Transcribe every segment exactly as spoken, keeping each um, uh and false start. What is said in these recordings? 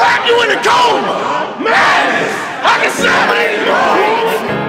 slap you in the coma! Madness! I can slap it in the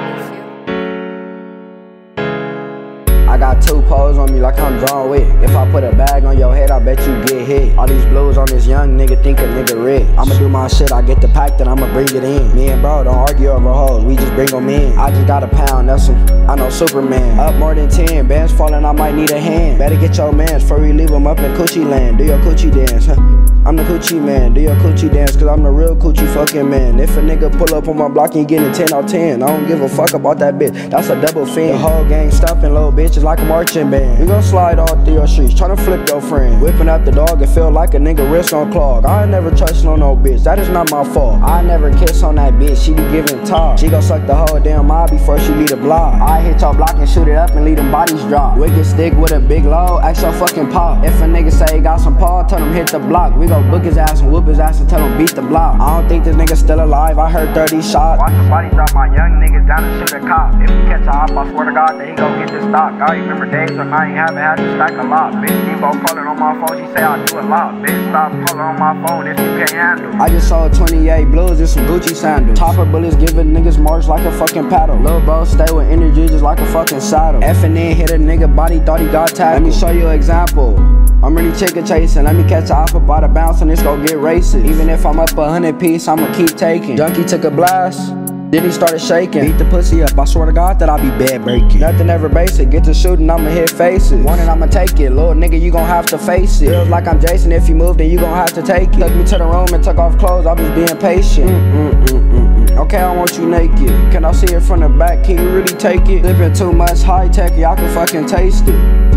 I got two poles on me like I'm John Wick. If I put a bag on your head, I bet you get hit. All these blues on this young nigga think a nigga rich. I'ma do my shit, I get the pack, then I'ma bring it in. Me and bro don't argue over hoes, we just bring them in. I just got a pound, that's some, I know Superman. Up more than ten, bands falling, I might need a hand. Better get your mans before we leave them up in coochie land. Do your coochie dance, I'm the coochie man. Do your coochie dance, cause I'm the real coochie fucking man. If a nigga pull up on my block and he getting ten out of ten, I don't give a fuck about that bitch, that's a double fiend. The whole gang stumping little bitches like a marching band. We gon' slide all through your streets, tryna flip your friend. Whipping up the dog and feel like a nigga wrist on clog. I ain't never touched on no bitch, that is not my fault. I never kiss on that bitch, she be giving talk. She gon' suck the whole damn mob before she leave the block. I hit your block and shoot it up and leave them bodies drop. Wicked stick with a big load, ask your fucking pop. If a nigga say he got some paw, tell him hit the block. We gon' book his ass and whoop his ass and tell him beat the block. I don't think this nigga still alive, I heard thirty shots. Watch the bodies drop, my young niggas down and shoot a cop. If we catch a op, I swear to God that he gon' get this stock. I remember days when I ain't haven't had to stack a lot. Bitch, Devo calling on my phone, she say I do a lot. Bitch, stop calling on my phone if you can't handle. I just saw twenty-eight blues and some Gucci sandals. Topper bullets giving niggas march like a fucking paddle. Lil' bro stay with energy just like a fucking saddle. F and N hit a nigga body, thought he got tackled. Let me show you an example. I'm really chicken chasing, let me catch a hopper by the bounce and it's gon' get racist. Even if I'm up a hundred piece, I'ma keep taking. Junkie took a blast, then he started shaking. Beat the pussy up, I swear to God that I be bad breaking. Nothing ever basic, get to shooting, I'ma hit faces. Warning, I'ma take it, little nigga, you gon' have to face it. Feels like I'm Jason, if you move, then you gon' have to take it. Took me to the room and took off clothes, I was being patient. Mm, mm, mm, mm, mm. Okay, I want you naked. Can I see it from the back, can you really take it? Living too much high tech, y'all can fucking taste it.